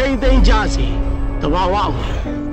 သိမ်းကြစေတဘာဝဝင်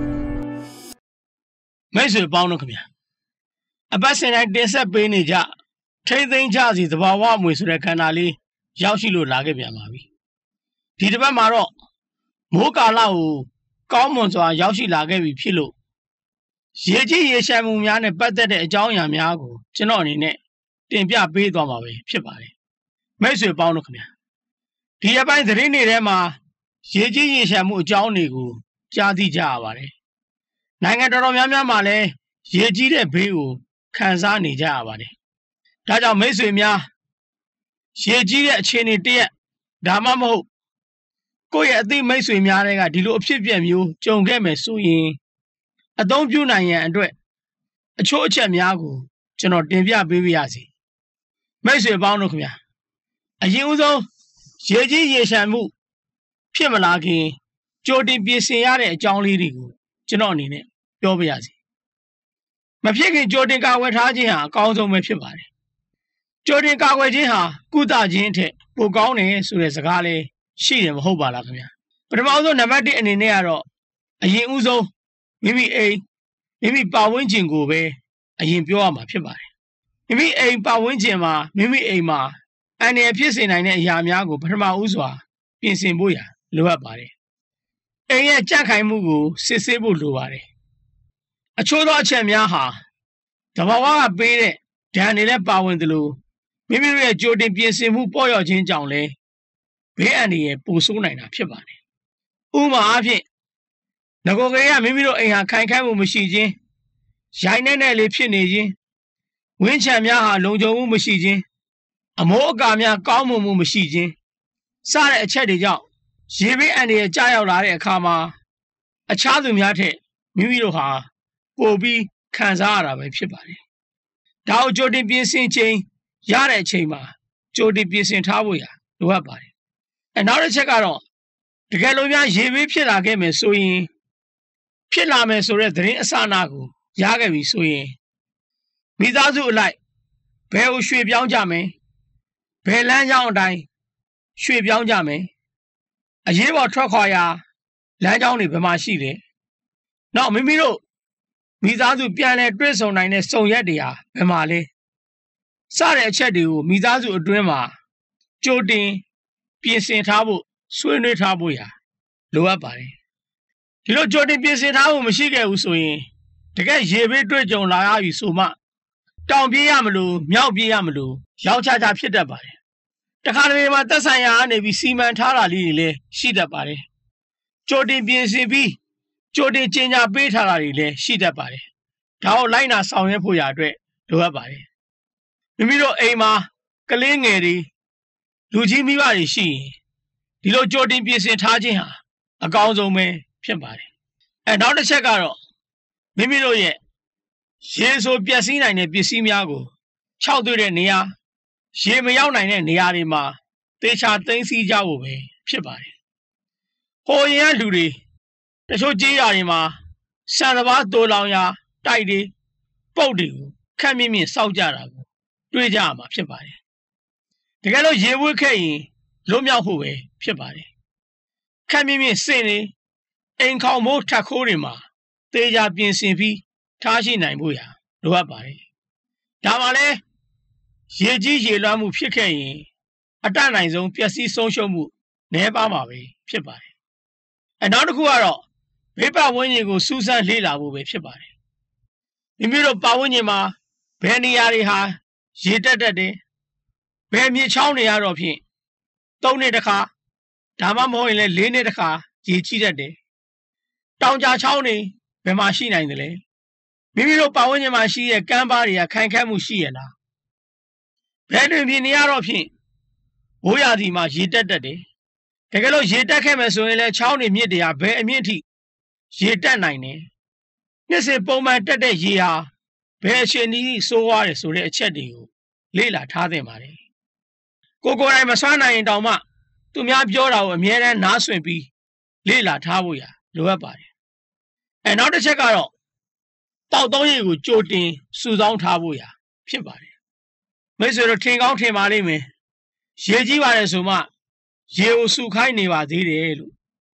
မိတ်ဆွေပေါင်းတို့ခင်ဗျာအပတ်စဉ်တိုင်းတင်ဆက်ပေးနေကြထိမ့်သိမ်းကြစီတဘာဝမွေဆိုတဲ့ခန္ဓာလေးရောက်ရှိလို့လာခဲ့ပြန်ပါပြီဒီတစ်ပတ်မှာတော့မိုးကာလကိုကောင်းမွန်စွာရောက်ရှိလာခဲ့ပြီဖြစ်လို့ရေကြီးရေရှမ်းမှုများနဲ့ပတ်သက်တဲ့အကြောင်းအရာများကိုကျွန်တော်အနေနဲ့တင်ပြပေးသွားမှာပဲဖြစ်ပါတယ်မိတ်ဆွေပေါင်းတို့ခင်ဗျာဒီအပိုင်းသတင်းတွေထဲမှာရေကြီးရေရှမ်းမှုအကြောင်းတွေကိုကြားသိကြရပါတယ်နိုင်ငံတော်များများမှာလည်းရေကြီးတဲ့ဘေးကိုခံစားနေကြရပါတယ်ဒါကြောင့်မိတ်ဆွေများရေကြီးတဲ့အခြေအနေတရက်ဒါမှမဟုတ်ကိုယ့်ရဲ့အသိမိတ်ဆွေများတွေကဒီလိုအဖြစ်အပျက်မျိုးကြုံခဲ့မယ်ဆိုရင်အသုံးပြုနိုင်ရန်အတွက်အချို့အချက်များကိုကျွန်တော်တင်ပြပေးပါရစေမိတ်ဆွေပေါင်းတို့ခင်ဗျာအရင်ဦးဆုံးရေကြီးရေရှမ်းမှုဖြစ်မလာခင်ကြိုတင်ပြင်ဆင်ရတဲ့အကြောင်းလေးတွေကိုကျွန်တော်အနေနဲ့ပြောပြရစီမဖြစ်ခင်ကြိုတင်ကာကွယ်ထားခြင်းဟာအကောင်းဆုံးပဲဖြစ်ပါတယ်ကြိုတင်ကာကွယ်ခြင်းဟာကုသခြင်းထက်ပိုကောင်းတယ်ဆိုတဲ့စကားလေးရှိတယ်မဟုတ်ပါလားခင်ဗျာပထမဆုံးနံပါတ်1အနေနဲ့ကတော့အရင်ဦးဆုံးမိမိအိမ်မိမိပတ်ဝန်းကျင်ကိုပဲအရင်ပြောရမှာဖြစ်ပါတယ်မိမိအိမ်ပတ်ဝန်းကျင်မှာမိမိအိမ်မှာအန္တရာယ်ဖြစ်စေနိုင်တဲ့အရာများကိုပထမဦးစွာပြင်ဆင်ဖို့ရလိုအပ်ပါတယ်အိမ်ရဲ့ကြန့်ခိုင်မှုကိုစစ်ဆေးဖို့လိုပါတယ်အချို့သောအချက်များဟာတဘာဝကပေးတဲ့ဒဏ်တွေလည်းပါဝင်သလိုမိမိတို့ရဲ့ကြိုတင်ပြင်ဆင်မှုပေါ်ရောက်ခြင်းကြောင့်လည်းဘေးအန္တရာယ်ပိုဆိုးနိုင်တာဖြစ်ပါတယ်ဥပမာအားဖြင့်ငကိုကလေးကမိမိတို့အိမ်ဟာခိုင်ခန့်မှုမရှိခြင်းရိုင်းနဲ့လေးဖြစ်နေခြင်းဝင်းချံများဟာလုံခြုံမှုမရှိခြင်းအမိုးအကာများကောင်းမွန်မှုမရှိခြင်းစတဲ့အချက်တွေကြောင့်ရေဘေးအန္တရာယ်ကြာရောက်လာတဲ့အခါမှာအခြားသူများထက်မိမိတို့ဟာပိုပြီးခံစားရတာပဲဖြစ်ပါတယ်။ဒါကိုကြိုတင်ပြင်ဆင်ခြင်းရတဲ့အချိန်မှာကြိုတင်ပြင်ဆင်ထားဖို့ရလိုအပ်ပါတယ်။နောက်တစ်ချက်ကတော့တကယ်လို့များရေဘေးဖြစ်လာခဲ့မယ်ဆိုရင်ဖြစ်လာမယ်ဆိုတဲ့သတင်းအစအနကိုရခဲ့ပြီဆိုရင်မိသားစုအလိုက်ဘယ်ကိုရွှေ့ပြောင်းကြမယ်ဘယ်လမ်းကြောင်းအတိုင်းရွှေ့ပြောင်းကြမယ်အရေးပေါ်ထွက်ခွာရာလမ်းကြောင်းတွေဘယ်မှာရှိလဲနောက်မိမိတို့မိသားစုပြန်လည်တွေ့ဆုံနိုင်တဲ့စုံရက်တွေဟာဘယ်မှာလဲစတဲ့အချက်တွေကိုမိသားစုအတွင်းမှာကြိုတင်ပြင်ဆင်ထားဖို့ဆွေးနွေးထားဖို့ရလိုအပ်ပါတယ်ဒီလိုကြိုတင်ပြင်ဆင်ထားဖို့မရှိခဲ့ဘူးဆိုရင်တကယ်ရေဘေးတွေ့ကြုံလာရပြီဆိုမှတောင်ပြေးရမလို့မြောက်ပြေးရမလို့ရောက်ချဖြစ်တတ်ပါတယ်တခါတလေမှာသက်ဆိုင်ရာကနေပြီးစီမံထားတာလေးတွေလည်းရှိတတ်ပါတယ်ကြိုတင်ပြင်ဆင်ပြီးကြိုတင်ကြေညာပေးထားတာတွေလည်းရှိတတ်ပါတယ်ဒါကိုလိုက်နာဆောင်ရွက်ဖို့ရအတွက်လိုအပ်ပါတယ်မိမိတို့အိမ်မှာကလေးငယ်တွေလူကြီးမိဘတွေရှိရင်ဒီလိုကြိုတင်ပြင်ဆင်ထားခြင်းဟာအကောင်းဆုံးပဲဖြစ်ပါတယ်နောက်တစ်ချက်ကတော့မိမိတို့ရဲ့ရေဆိုပျက်စီးနိုင်တဲ့ပစ္စည်းများကိုခြောက်သွေ့တဲ့နေရာရေမရောက်နိုင်တဲ့နေရာတွေမှာသေချာသိမ်းဆည်းကြဖို့ပဲဖြစ်ပါတယ်ဟိုရင်ကလူတွေတချို့ကြေးရွာတွေမှာဆန်စပါးတိုးလောင်ရာတိုက်တွေပုတ်တွေကိုခက်မြင့်မြင့်စောက်ကြတာကိုတွေ့ကြရမှာဖြစ်ပါတယ်တကယ်လို့ရေဝှက်ခဲ့ရင်လွတ်မြောက်ဖို့ပဲဖြစ်ပါတယ်ခက်မြင့်မြင့်စင်နေအိမ်ခေါင်မိုးထက်ခိုးတွေမှာသေချာပြင်ဆင်ပြီးထားရှိနိုင်ဖို့ရလိုအပ်ပါတယ်ဒါမှလည်းရေကြီးရေလွှမ်းမှုဖြစ်ခဲ့ရင်အတတ်နိုင်ဆုံးပျက်စီးဆုံးရှုံးမှုနည်းပါးမှာပဲဖြစ်ပါတယ်နောက်တစ်ခုကတော့ဘေးပတ်ဝန်းကျင်ကိုစူးစမ်းလေ့လာဖို့ပဲဖြစ်ပါတယ်မိမိတို့ပတ်ဝန်းကျင်မှာဘယ်နေရာတွေဟာရေတက်တယ်ဘယ်မြေချောင်းတွေကတော့ဖြင့်3နှစ်တစ်ခါဒါမှမဟုတ်ရင်လည်း4နှစ်တစ်ခါရေကြီးတတ်တယ်တောင်ကြားချောင်းတွေဘယ်မှာရှိနိုင်တယ်လဲမိမိတို့ပတ်ဝန်းကျင်မှာရှိတဲ့ကမ်းပါးတွေကခိုင်ခန့်မှုရှိရလားဘယ်တွင်ပြင်နေရတော့ဖြင့်ဘိုးရာသီမှာရေတက်တတ်တယ်တကယ်လို့ရေတက်ခဲ့မယ်ဆိုရင်လည်းချောင်းတွေမြစ်တွေကဘယ်အမြင့်ထိရေတက်နိုင်တယ်နှစ်စဉ်ပုံမှန်တက်တဲ့ရေဟာဘယ်အချိန်ကြီးစိုးွားတယ်ဆိုတဲ့အချက်တွေကိုလေ့လာထားသင့်ပါတယ်ကိုယ်တိုင်မဆွမ်းနိုင်ရင်တောင်မှသူများပြောတာကိုအမြဲတမ်းနားဆွင့်ပြီးလေ့လာထားဖို့ရလိုအပ်ပါတယ်နောက်တစ်ချက်ကတော့တောက်သုံးရေကိုကြိုတင်စုဆောင်းထားဖို့ရဖြစ်ပါတယ်မိတ်ဆွေတို့ထင်ကောင်းထင်ပါလိမ့်မယ်ရေကြီးပါတယ်ဆိုမှရေကိုစုခိုင်းနေပါသေးတယ်လို့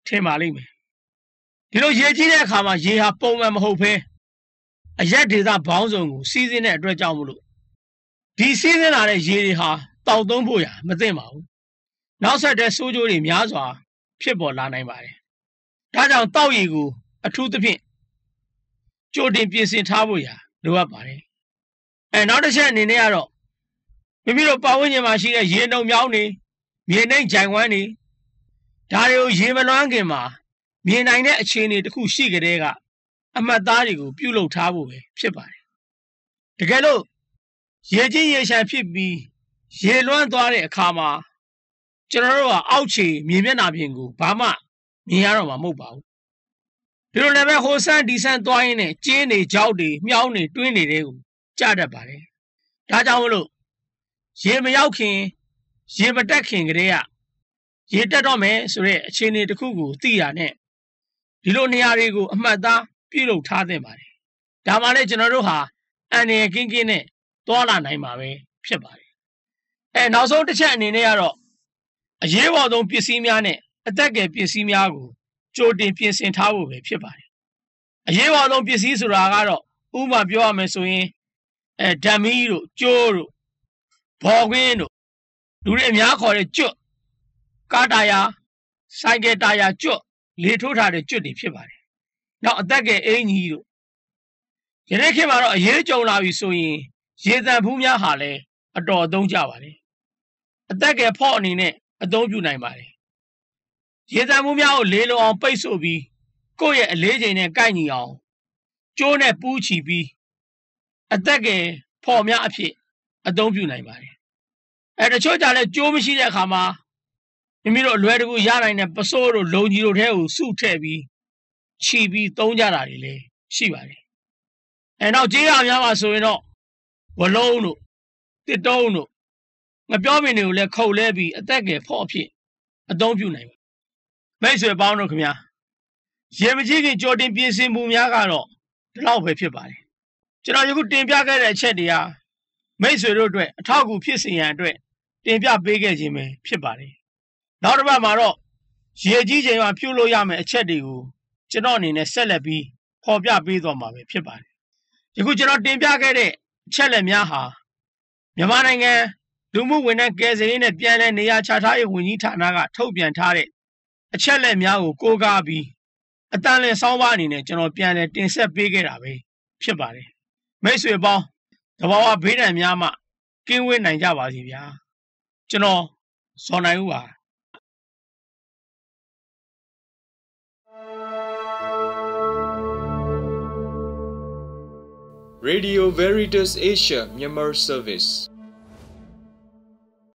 ထင်ပါလိမ့်မယ်ဒီလိုရေကြီးတဲ့အခါမှာရေဟာပုံမှန်မဟုတ်ဘဲအရက်ဒေသဘောင်းစုံကိုစီးဆင်းတဲ့အတွက်ကြောင့်မလို့ဒီစီးဆင်းလာတဲ့ရေတွေဟာတောက်သုံးဖို့ရမသင့်ပါဘူးနောက်ဆက်တဲ့ဆိုးကျိုးတွေများစွာဖြစ်ပေါ်လာနိုင်ပါတယ်ဒါကြောင့်တောက်ရေကိုအထူးသဖြင့်ကြိုတင်ပြင်ဆင်ထားဖို့ရလိုအပ်ပါတယ်နောက်တစ်ချက်အနေနဲ့ကတော့မိမိတို့ပတ်ဝန်းကျင်မှာရှိတဲ့ရေနှုတ်မြောင်းတွေမြေနှိမ့်ဂျိုင်ဝမ်းတွေဒါတွေကိုရေမလွှမ်းခင်မှာမြင်နိုင်တဲ့အခြေအနေတစ်ခုရှိကြတဲ့ကအမှတ်သားတွေကိုပြုလုပ်ထားဖို့ပဲဖြစ်ပါတယ်တကယ်လို့ရေကြီးရေရှမ်းဖြစ်ပြီးရေလွှမ်းသွားတဲ့အခါမှာကျွန်တော်တို့ကအောက်ခြေမြေမျက်နှာပြင်ကိုဘာမှမြင်ရတော့မှာမဟုတ်ပါဘူးဒီလိုလည်းပဲဟိုဆန်းဒီဆန်းသွားရင်းနဲ့ကျင်းတွေကြောက်တွေမြောင်းတွေတွင်းနေတဲ့ကိုကြတတ်ပါတယ်ဒါကြောင့်မလို့ရေမရောက်ခင်ရေမတက်ခင်ကတည်းကရေတက်တော့မယ်ဆိုတဲ့အခြေအနေတစ်ခုကိုသိရနဲ့ဒီလိုနေရာတွေကိုအမှတ်သားပြုလုပ်ထားသင့်ပါတယ်ဒါမှလည်းကျွန်တော်တို့ဟာအန္တရာယ်ကင်းကင်းနဲ့သွားလာနိုင်မှာပဲဖြစ်ပါတယ်နောက်ဆုံးတစ်ချက်အနေနဲ့ကတော့အရေးပေါ်ဆုံးပစ္စည်းများနဲ့အသက်ငယ်ပစ္စည်းများကိုကြိုတင်ပြင်ဆင်ထားဖို့ပဲဖြစ်ပါတယ်အရေးပေါ်ဆုံးပစ္စည်းဆိုတာကတော့ဥပမာပြောရမယ်ဆိုရင်ဓာမီတို့ကျိုးတို့ဘော်ကွင်းတို့လူတွေအများခေါ်တဲ့ကျွတ်ကားတာယာဆိုင်ကယ်တာယာကျွတ်လေထိုးထားတဲ့ကျွတ်တွေဖြစ်ပါတယ်နောက်အသက်ငယ်အင်ကြီးတို့ယနေ့ခေတ်မှာတော့အရေးကြုံလာပြီဆိုရင်ရေသံဘူးများဟာလည်းအတော်အသုံးကျပါတယ်အသက်ငယ်ဖော့အနေနဲ့အသုံးပြုနိုင်ပါတယ်ရေသံဘူးများကိုလေလုံအောင်ပိတ်ဆို့ပြီးကိုယ့်ရဲ့အလေးချိန်နဲ့ကိုက်ညီအောင်ကျိုးနဲ့ပူးချီပြီးအသက်ငယ်ဖော့များအဖြစ်အသုံးပြုနိုင်ပါတယ်တချို့ကြလည်းကျိုးမရှိတဲ့အခါမှာမိမိတို့အလွယ်တကူရနိုင်တဲ့ပစိုးတို့လုံကြီးတို့ထဲကိုစုထည့်ပြီးခြီပြီးသုံးကြတာတွေလည်းရှိပါတယ်နောက်ကြေးရများမှာဆိုရင်တော့ဝလုံးတို့တစ်တုံးတို့ငပြောမင်းတွေကိုလည်းခုတ်လဲပြီးအသက်ငယ်ဖော့အဖြစ်အသုံးပြုနိုင်ပါတယ်မိတ်ဆွေပေါင်းတို့ခင်ဗျာရေမကြီးခင်ကြိုတင်ပြင်ဆင်မှုများကတော့ဒီလောက်ပဲဖြစ်ပါတယ်ကျွန်တော်ယခုတင်ပြခဲ့တဲ့အချက်တွေဟာမိတ်ဆွေတို့အတွက်အထောက်အကူဖြစ်စေရန်အတွက်တင်ပြပေးခဲ့ခြင်းပဲဖြစ်ပါတယ်နောက်တစ်ပတ်မှာတော့ရေကြီးချိန်မှာပြုလို့ရမယ့်အချက်တွေကိုကျွန်တော်အနေနဲ့ဆက်လက်ပြီးဖော်ပြပေးသွားမှာပဲဖြစ်ပါတယ်ယခုကျွန်တော်တင်ပြခဲ့တဲ့အချက်လက်များဟာမြန်မာနိုင်ငံလူမှုဝန်ထမ်းကယ်ဆယ်ရေးနဲ့ပြည်내နေရာချထားရေးဝန်ကြီးဌာနကထုတ်ပြန်ထားတဲ့အချက်လက်များကိုကိုးကားပြီးအတန်လည်ဆောင်းပါးအနေနဲ့ကျွန်တော်ပြန်လည်တင်ဆက်ပေးခဲ့တာပဲဖြစ်ပါတယ်မိတ်ဆွေပေါင်းသဘာဝဘေးဒဏ်များမှကင်းဝေးနိုင်ကြပါစေဗျာကျွန်တော်ဇော်နိုင်ဦးပါ Radio Veritas Asia Myanmar Service